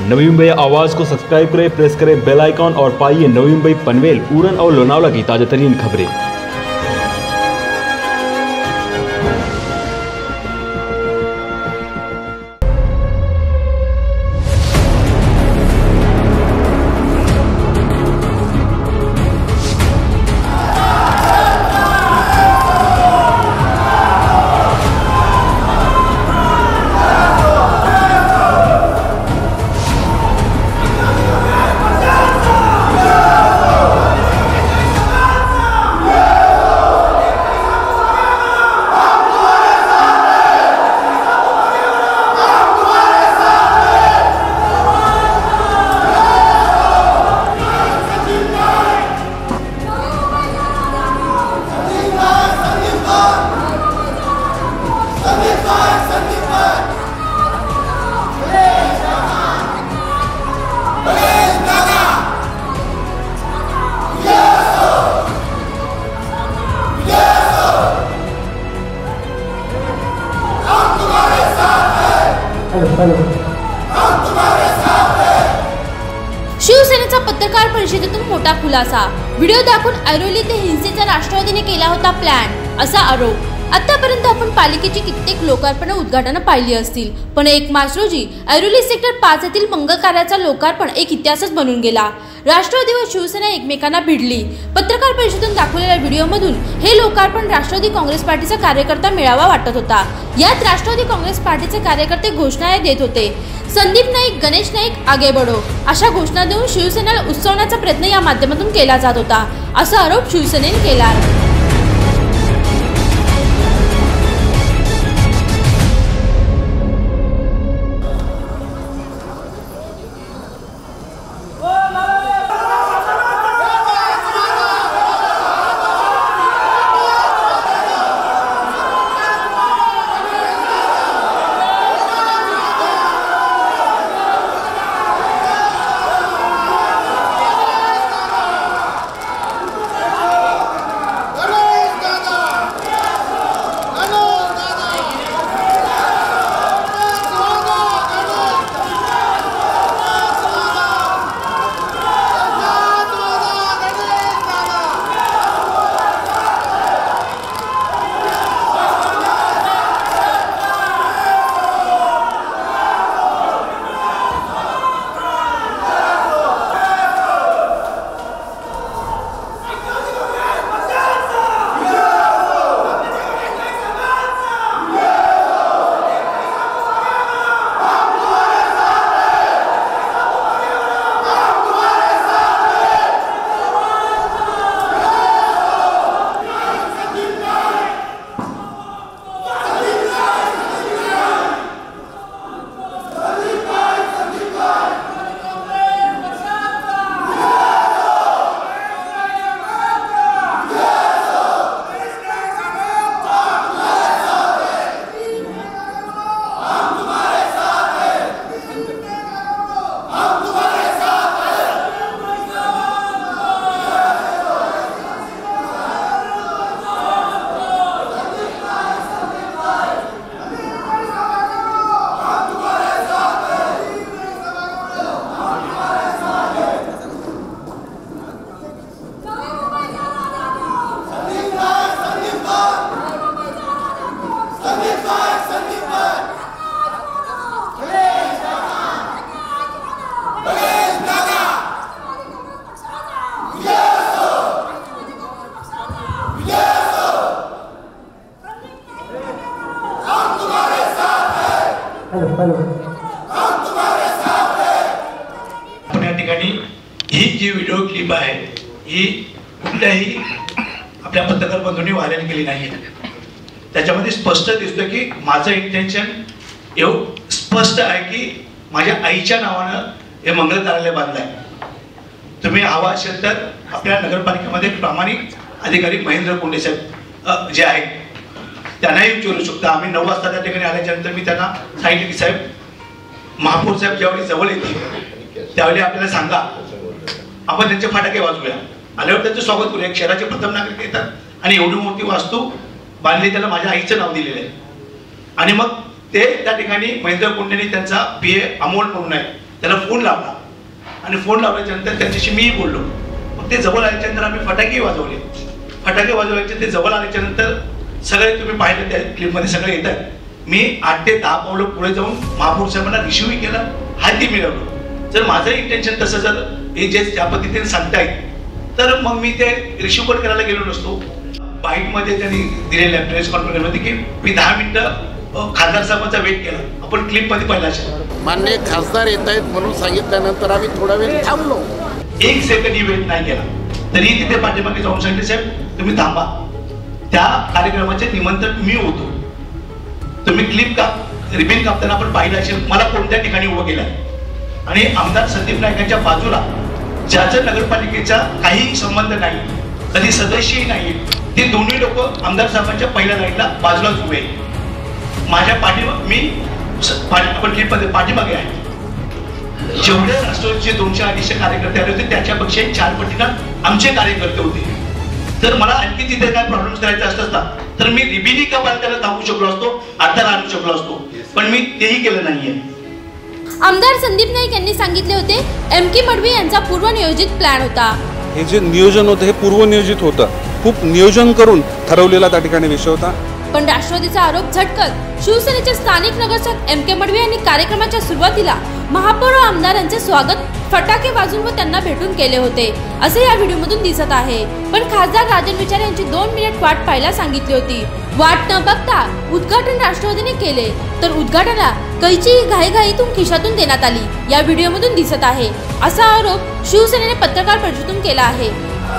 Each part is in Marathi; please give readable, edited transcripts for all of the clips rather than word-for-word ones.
नवी मुंबई आवाज को सब्सक्राइब करें, प्रेस करें बेल आइकॉन और पाइए नवी मुंबई, पनवेल, उड़न और लोनावला की ताजा तरीन खबरें। शिवसेनेचा पत्रकार परिषदेतून मोठा खुलासा। व्हिडिओ दाखवून ऐरोली ते हिंसेचा राष्ट्रवादीने केला होता प्लॅन, असा आरोप। आतापर्यंत आपण पालिकेची कित्येक लोकार्पण उद्घाटन पाहिली असतील, पण 1 मार्च रोजी ऐरोली सेक्टर 5 येथील मंगल कार्याचा लोकार्पण एक इतिहासच बनून गेला। राष्ट्रवादी व शिवसेना एकमेकांना भिडली। पत्रकार परिषदेतून दाखवलेल्या व्हिडिओमधून हे लोकार्पण राष्ट्रवादी काँग्रेस पार्टीचा कार्यकर्ता मेळावा वाटत होता। यात राष्ट्रवादी काँग्रेस पार्टीचे कार्यकर्ते घोषणा देत होते। संदीप नाईक, गणेश नाईक आगे बढो अशा घोषणा देऊन शिवसेनेला उत्सवण्याचा प्रयत्न या माध्यमातून केला जात होता, असा आरोप शिवसेनेने केला आहे। आपण या ठिकाणी ही जी व्हिडिओ क्लिप आहे ही कुठल्याही आपल्या पत्रकार बंधूंनी व्हायरल केली नाही। त्याच्यामध्ये स्पष्ट दिसतं की माझं इंटेन्शन एवढं स्पष्ट आहे की माझ्या आईच्या नावानं हे मंगल कार्यालय बांधलंय। तुम्ही हवा असेल तर आपल्या नगरपालिकेमध्ये प्रामाणिक अधिकारी महेंद्र कोंडे साहेब जे आहेत त्यांनाही विचारू शकता। आम्ही 9 वाजता त्या ठिकाणी आल्याच्यानंतर मी त्यांना सांगितलं की साहेब, महापौर साहेब ज्यावेळी जवळ येतील त्यावेळी आपल्याला सांगा, आपण त्यांचे फटाके वाजवूया, आल्यावर त्यांचं स्वागत करूया। शहराचे प्रथम नागरिक येतात आणि एवढी मोठी वास्तू बांधली, त्याला माझ्या आईचं नाव दिलेलं आहे। आणि मग ते त्या ठिकाणी महेंद्र कोंडेंनी त्यांचा PA अमोल म्हणून आहे त्याला फोन लावला आणि फोन लावल्याच्यानंतर त्यांच्याशी मीही बोललो. मग ते जवळ आल्याच्यानंतर आम्ही फटाके वाजवले. फटाके वाजवायचे ते जवळ आल्याच्यानंतर सगळे तुम्ही पाहिलं त्या क्लिपमध्ये सगळे येत आहेत. मी 8 ते 10 पावलं पुढे जाऊन महापौर साहेबांना रिसिव्ह केलं, हाती मिळवलं. जर माझं इंटेन्शन तसं जर हे जे ज्या पद्धतीने सांगतायत तर मग मी ते रिसिव्ह पण करायला गेलो नसतो. बाईटमध्ये त्यांनी दिलेल्या प्रेस कॉन्फरन्स होती की मी 10 मिनिटं खासदार साहेबांचा वेट केला. आपण क्लिपमध्ये पहिला माननीय खासदार येत आहेत म्हणून सांगितल्यानंतर आम्ही थोडा वेळ थांबलो. 1 सेकंडही वेट नाही केला. तरी तिथे पाठीमागे जाऊन सांगितले साहेब तुम्ही थांबा, त्या कार्यक्रमाचे निमंत्रण मी होतो, तुम्ही क्लिप का रिबीन कापताना आपण पाहिलं असेल मला कोणत्या ठिकाणी उभं केलं. आणि आमदार संदीप नाईकांच्या बाजूला ज्याचं नगरपालिकेचा काही संबंध नाही, कधी सदस्यही नाही, ते दोन्ही लोक आमदार साहेबांच्या पहिल्या लाईनला बाजूलाच उभे. माझ्या मी आपण क्लिपमध्ये पाठीमागे आहे. जेवढे राष्ट्रवादीचे 200-250 कार्यकर्ते आले होते त्याच्यापेक्षा 4 पटीनं आमचे कार्यकर्ते होते. जर मला आणखी तिथे काय प्रॉब्लेम्स करायचे असतात तर मी रिबिनी कपाल त्याला थांबू शकलो असतो, अर्धा आणू शकलो असतो, पण मी तेही केलं नाहीये. आमदार संदीप नाईक यांनी सांगितले होते एमके मडवी यांचा पूर्वनियोजित प्लॅन होता. हे जे नियोजन होतं हे पूर्वनियोजित होतं, खूप नियोजन करून ठरवलेला त्या ठिकाणी विषय होता. पण राष्ट्रवादीचा आरोप झटकत शिवसेनेचे स्थानिक नगरसेवक एमके मडवी यांनी कार्यक्रमाच्या सुरुवातीला महापौर व आमदारांचे स्वागत फटाके वाजवून व त्यांना भेटून केले होते असे या व्हिडिओमधून दिसत आहे. पण खासदार राजन विचारे यांची 2 मिनिट वाट पाहायला सांगितली होती. वाट न बघता उद्घाटन राष्ट्रवादीने केले तर उद्घाटनाला कैची घाईघाईतून खिशातून देण्यात आली या व्हिडिओमधून दिसत आहे. असा आरोप शिवसेनेने पत्रकार परिषदेतून केला आहे.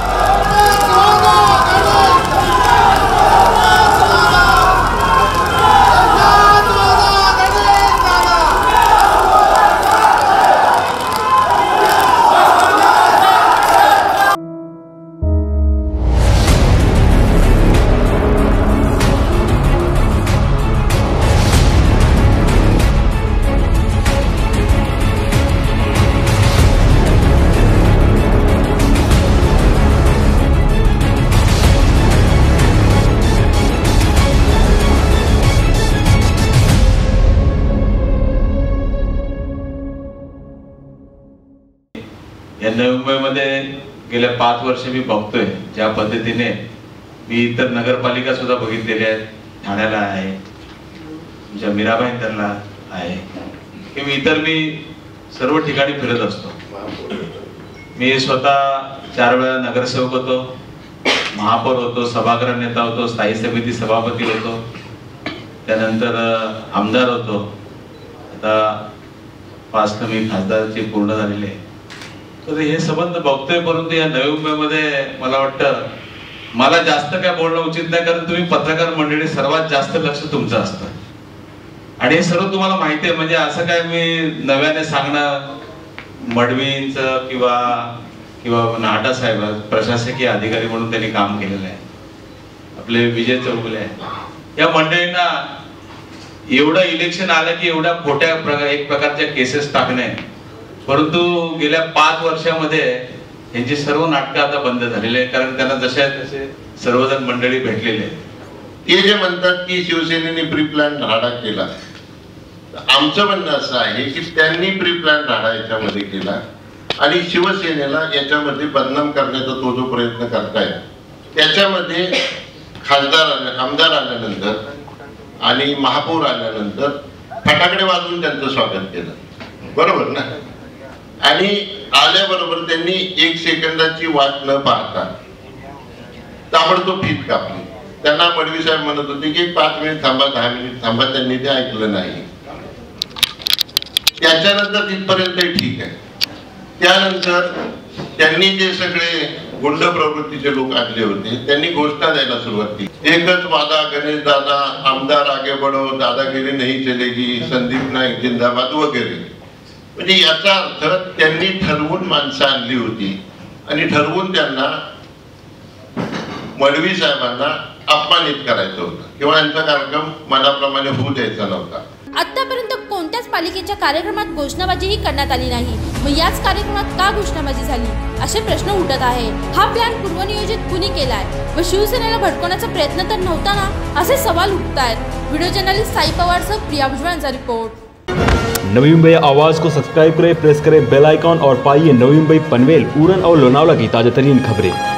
या नवी मुंबईमध्ये गेल्या 5 वर्ष मी बघतोय ज्या पद्धतीने मी इतर नगरपालिका सुद्धा बघितलेल्या आहेत. ठाण्याला आहे, तुमच्या मीराबाईंदरला आहे, की मी सर्व ठिकाणी फिरत असतो. मी स्वतः 4 वेळा नगरसेवक होतो, महापौर होतो, सभागृह नेता होतो, स्थायी समिती सभापती होतो, त्यानंतर आमदार होतो. आता 5 मी खासदारचे पूर्ण झालेले आहे. तर हे संबंध बघतोय. परंतु या नवी मुंबईमध्ये मला वाटतं मला जास्त काय बोलणं उचित नाही, कारण तुम्ही पत्रकार मंडळी सर्वात जास्त लक्ष तुमचं असतं आणि हे सर्व तुम्हाला माहिती आहे. म्हणजे असं काय मी नव्याने सांगणं, मडवींचं किंवा नाटा साहेब प्रशासकीय अधिकारी म्हणून त्यांनी काम केलेलं आहे, आपले विजय चौगुले आहे, या मंडळींना एवढं इलेक्शन आलं की एवढ्या खोट्या एक प्रकारच्या केसेस टाकणे. परंतु गेल्या 5 वर्षामध्ये यांची सर्व नाटकं आता बंद झालेली आहे, कारण त्यांना जसे आहेत तसे सर्वजण मंडळी भेटलेले आहेत. ते जे म्हणतात की शिवसेनेने प्री प्लॅन राडा केला, आमचं म्हणणं असं आहे की त्यांनी प्री प्लॅन राडा याच्यामध्ये केला आणि शिवसेनेला याच्यामध्ये बदनाम करण्याचा तो जो प्रयत्न करतायत त्याच्यामध्ये आमदार आल्यानंतर आणि महापौर आल्यानंतर फटाकडे वाजवून त्यांचं स्वागत केलं, बरोबर ना. आणि आल्याबरोबर त्यांनी 1 सेकंदाची वाट न पाहता ताबडतोब फीत कापली. त्यांना मडवी साहेब म्हणत होते की 5 मिनिट थांबा, 10 मिनिट थांबा, त्यांनी ते ऐकलं नाही. त्याच्यानंतर तिथपर्यंत ठीक आहे. त्यानंतर त्यांनी जे सगळे गुंड प्रवृत्तीचे लोक आणले होते त्यांनी घोषणा द्यायला सुरुवात केली. एकच वादा, गणेश दादा, आमदार आगे बढ़ो, दादागिरी नहीं चलेगी, संदीप नाईक जिंदाबाद वगैरे. म्हणजे याचा अर्थ त्यांनी ठरवून माणसं आणली होती आणि ठरवून त्यांना मडवी साहेबांना अपमानित करायचं होतं किंवा यांचा कार्यक्रम मनाप्रमाणे होऊ द्यायचा नव्हता. आतापर्यंत कोणत्याच पालिकेच्या कार्यक्रमात घोषणाबाजीही करण्यात आली नाही. मग याच कार्यक्रमात का घोषणाबाजी झाली असे प्रश्न उठत आहे. हा प्लॅन पूर्वनियोजित कुणी केलाय व शिवसेनेला भडकवण्याचा प्रयत्न तर नव्हता ना असे सवाल उठत आहेत. व्हिडिओ जर्नलिस्ट साई पवारसह प्रिया भुजबळांचा रिपोर्ट. नवी मुंबई आवाज को सब्सक्राइब करें, प्रेस करें बेल आइकॉन और पाइए नवी मुंबई पनवेल, उरण और लोनावला की ताजा तरीन खबरें।